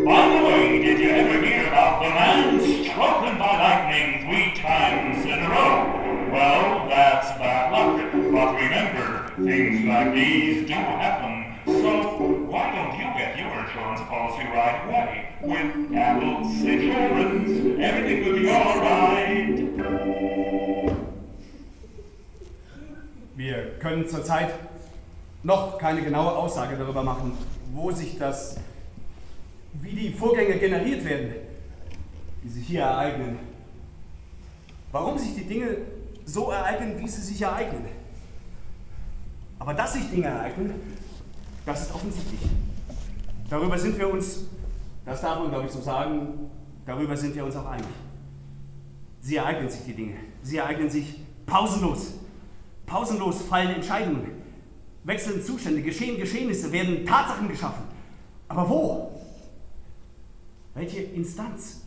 By the way, did you ever hear about the man struck by lightning 3 times in a row? Well, that's bad luck. But remember, things like these do happen. So, why don't you get your insurance policy right away? With Apple's Insurance, everything will be alright. Wir können zurzeit noch keine genaue Aussage darüber machen, wie die Vorgänge generiert werden, die sich hier ereignen. Warum sich die Dinge so ereignen, wie sie sich ereignen. Aber dass sich Dinge ereignen, das ist offensichtlich. Darüber sind wir uns, das darf man glaube ich so sagen, darüber sind wir uns auch einig. Sie ereignen sich die Dinge. Sie ereignen sich pausenlos. Pausenlos fallen Entscheidungen, wechseln Zustände, geschehen Geschehnisse, werden Tatsachen geschaffen. Aber wo? Welche Instanz?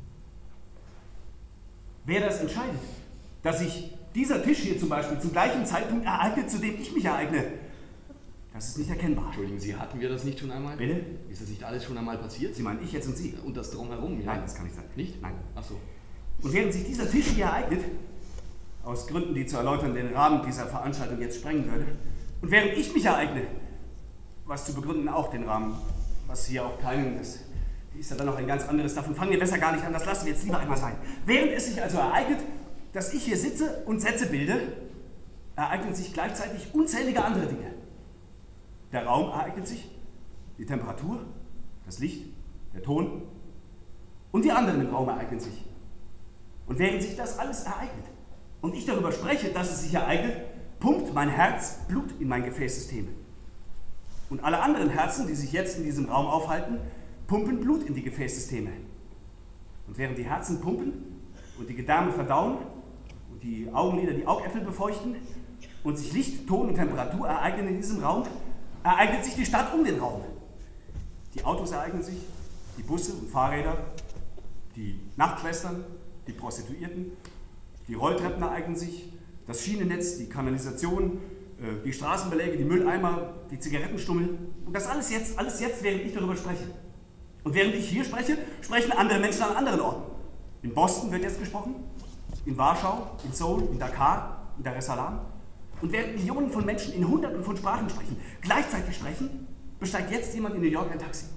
Wer das entscheidet, dass sich dieser Tisch hier zum Beispiel zum gleichen Zeitpunkt ereignet, zu dem ich mich ereigne, das ist nicht erkennbar. Entschuldigen Sie, hatten wir das nicht schon einmal? Bitte? Ist das nicht alles schon einmal passiert? Sie meinen ich jetzt und Sie? Und das Drumherum, ja? Nein, das kann nicht sein. Nicht? Nein. Ach so. Und während sich dieser Tisch hier ereignet, aus Gründen, die zu erläutern den Rahmen dieser Veranstaltung jetzt sprengen würde, und während ich mich ereigne, was zu begründen auch den Rahmen, was hier auch keinen ist, ist ja dann noch ein ganz anderes, davon fangen wir besser gar nicht an, das lassen wir jetzt lieber einmal sein. Während es sich also ereignet, dass ich hier sitze und Sätze bilde, ereignen sich gleichzeitig unzählige andere Dinge. Der Raum ereignet sich, die Temperatur, das Licht, der Ton und die anderen im Raum ereignen sich. Und während sich das alles ereignet und ich darüber spreche, dass es sich ereignet, pumpt mein Herz Blut in mein Gefäßsystem. Und alle anderen Herzen, die sich jetzt in diesem Raum aufhalten, pumpen Blut in die Gefäßsysteme. Und während die Herzen pumpen und die Gedärme verdauen und die Augenlider die Augäpfel befeuchten und sich Licht, Ton und Temperatur ereignen in diesem Raum, ereignet sich die Stadt um den Raum. Die Autos ereignen sich, die Busse und Fahrräder, die Nachtschwestern, die Prostituierten, die Rolltreppen ereignen sich, das Schienennetz, die Kanalisation, die Straßenbeläge, die Mülleimer, die Zigarettenstummel. Und das alles jetzt, während ich darüber spreche. Und während ich hier spreche, sprechen andere Menschen an anderen Orten. In Boston wird jetzt gesprochen, in Warschau, in Seoul, in Dakar, in Dar es Salaam. Und während Millionen von Menschen in Hunderten von Sprachen gleichzeitig sprechen, besteigt jetzt jemand in New York ein Taxi.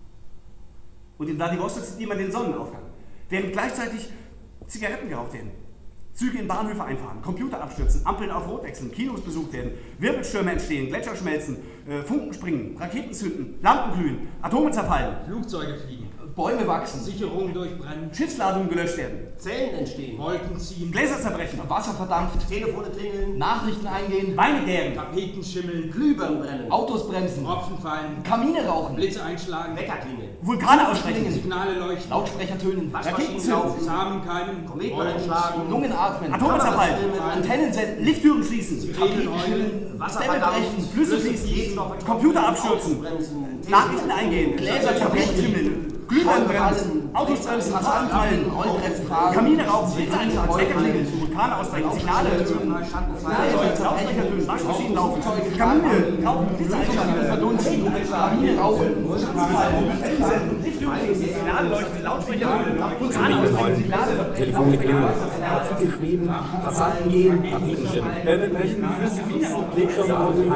Und in Vladivostok sieht jemand den Sonnenaufgang. Während gleichzeitig Zigaretten geraucht werden, Züge in Bahnhöfe einfahren, Computer abstürzen, Ampeln auf Rot wechseln, Kinos besucht werden, Wirbelstürme entstehen, Gletscher schmelzen, Funken springen, Raketen zünden, Lampen glühen, Atome zerfallen, Flugzeuge fliegen, Bäume wachsen, Sicherungen durchbrennen, Schiffsladungen gelöscht werden, Zellen entstehen, Wolken ziehen, Gläser zerbrechen, Wasser verdampft, Telefone klingeln, Nachrichten eingehen, Weine gären, Tapeten schimmeln, Glühbirnen brennen, Autos bremsen, Tropfen fallen, Kamine rauchen, Blitze einschlagen, Wecker klingeln, Vulkane ausbrechen, Signale leuchten, Lautsprecher tönen, Waschmaschinen Raketen laufen, Samen keimen, Kometen Wolken einschlagen, ziehen, Lungen atmen, Atome zerfallen, Antennen senden, Lifttüren schließen, Sirenen heulen, Wasser Dämme brechen, Flüsse fließen, Computer abstürzen, Nachrichten eingehen, Gläser Tapeten schimmeln, Glühbirnen brennen, Autos bremsen, Fassaden fallen, Kamine rauchen, Blitze einschlagen, Wecker klingeln, Vulkane ausbrechen, Signale tönen, Lautsprecher tönen, Waschmaschinen laufen, Kamine rauchen, Blitze einschlagen, verdunsten, Kamine rauchen, Lifttüren schließen, Signale leuchten, Lautsprecher tönen, Vulkane ausbrechen, Signale Telefone klingeln, Artikel schweben, Passanten gehen, Tapeten schimmeln, Bälle brechen, Flüsse fließen, Lebensmittel rauchen,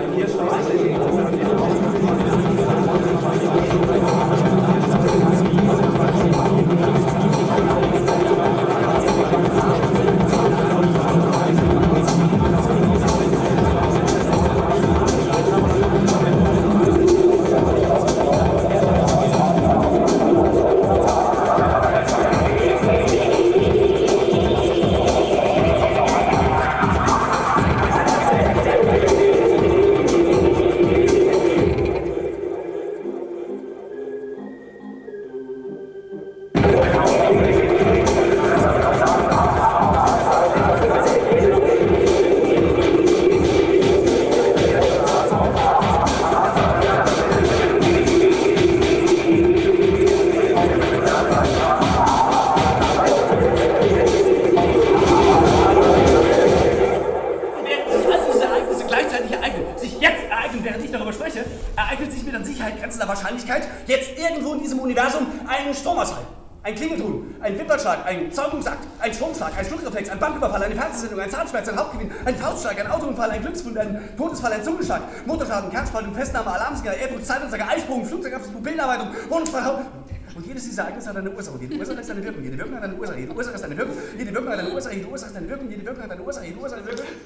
irgendwo in diesem Universum einen Stromausfall. Ein Klingelton, ein Wimpernschlag, ein Zeugungsakt, ein Stromschlag, ein Schluckreflex, ein Banküberfall, eine Fernsehsendung, ein Zahnschmerz, ein Hauptgewinn, ein Faustschlag, ein Autounfall, ein Glücksfund, ein Todesfall, ein Zungenschlag, Motorschaden, Kernspaltung, Festnahme, Alarmsignal, Erdruck, Zeitanzeige, Eisprung, Flugzeugabflug, Pupillenarbeitung, Wohnungsverkauf. Und jedes dieser Ereignisse hat eine Ursache. Und jede Ursache ist eine Wirkung. Jede Wirkung hat eine Ursache. Jede Ursache ist eine Wirkung. Jede Wirkung hat eine Ursache. Jede Ursache ist eine Wirkung. Jede Wirkung hat eine Ursache. Jede Ursache ist eine Wirkung.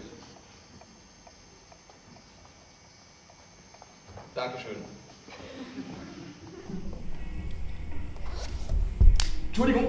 Dankeschön. Entschuldigung.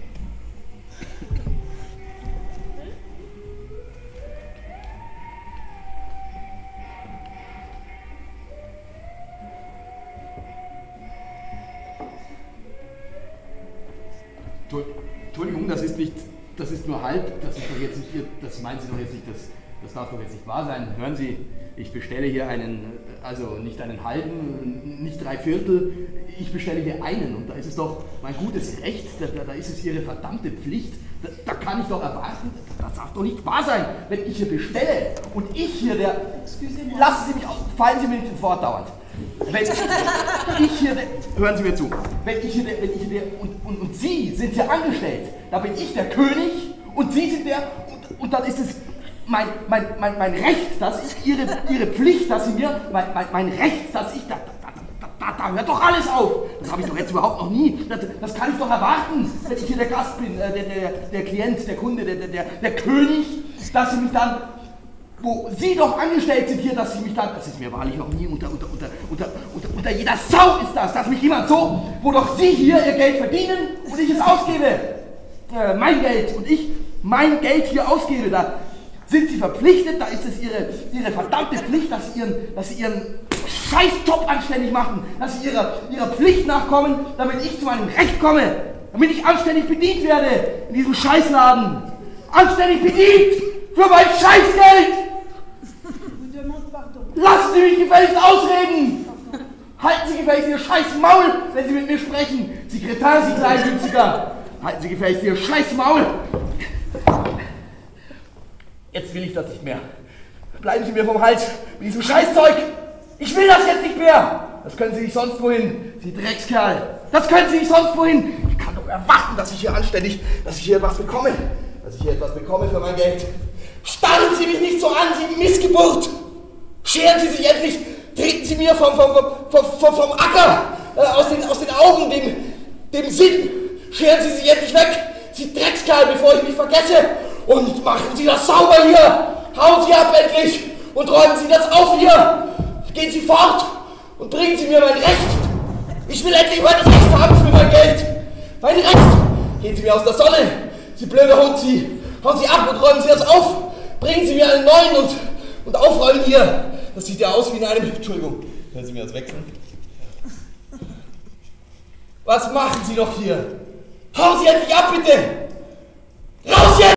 Entschuldigung, das ist nur halb, das ist doch jetzt nicht, das meinen Sie doch jetzt nicht, das darf doch jetzt nicht wahr sein. Hören Sie, ich bestelle hier also nicht einen halben, nicht 3/4, ich bestelle hier einen und da ist es doch mein gutes Recht, da ist es Ihre verdammte Pflicht, da kann ich doch erwarten, das darf doch nicht wahr sein, wenn ich hier bestelle und ich hier lassen Sie mich aus, fallen Sie mir nicht fortdauernd. Wenn ich hier, hören Sie mir zu, wenn ich hier und Sie sind hier angestellt, da bin ich der König und Sie sind der, und dann ist es mein Recht, dass ich Ihre Pflicht, dass Sie mir, mein Recht, dass ich, da hört doch alles auf. Das habe ich doch jetzt überhaupt noch nie, das kann ich doch erwarten, wenn ich hier der Gast bin, der Klient, der Kunde, der König, dass Sie mich dann, wo Sie doch angestellt sind hier, dass Sie mich dann, das ist mir wahrlich noch nie unter jeder Sau ist das, dass mich jemand so, wo doch Sie hier Ihr Geld verdienen und ich es ausgebe, mein Geld und ich mein Geld hier ausgebe, da sind Sie verpflichtet, da ist es Ihre verdammte Pflicht, dass Sie Ihren Scheiß-Job anständig machen, dass Sie Ihrer Pflicht nachkommen, damit ich zu meinem Recht komme, damit ich anständig bedient werde in diesem Scheißladen. Anständig bedient für mein Scheißgeld! Lassen Sie mich gefälligst ausreden! Halten Sie gefälligst Ihr scheiß Maul, wenn Sie mit mir sprechen! Sekretär, Sie Kleingünstiger! Halten Sie gefälligst Ihr scheiß Maul! Jetzt will ich das nicht mehr. Bleiben Sie mir vom Hals mit diesem Scheißzeug! Ich will das jetzt nicht mehr! Das können Sie nicht sonst wohin, Sie Dreckskerl! Das können Sie nicht sonst wohin! Ich kann doch erwarten, dass ich hier anständig, dass ich hier etwas bekomme! Dass ich hier etwas bekomme für mein Geld! Starren Sie mich nicht so an, Sie Missgeburt! Scheren Sie sich endlich! Treten Sie mir vom Acker! Aus den Augen, dem Sinn! Scheren Sie sich endlich weg! Sie Dreckskerl, bevor ich mich vergesse! Und machen Sie das sauber hier! Hauen Sie ab endlich! Und räumen Sie das auf hier! Gehen Sie fort und bringen Sie mir mein Recht! Ich will endlich mein Recht haben für mein Geld! Mein Recht! Gehen Sie mir aus der Sonne! Sie blöder Hund, Sie! Hauen Sie ab und räumen Sie das auf! Bringen Sie mir einen neuen und aufräumen hier! Das sieht ja aus wie in einem... Entschuldigung, können Sie mir das wechseln? Was machen Sie doch hier? Hauen Sie endlich ab, bitte! Raus jetzt!